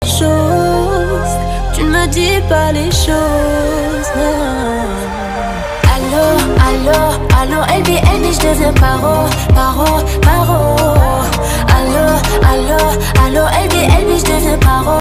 choses, tu ne me dis pas les choses. Allô, allô, allô, LB, je deviens paro, paro, paro.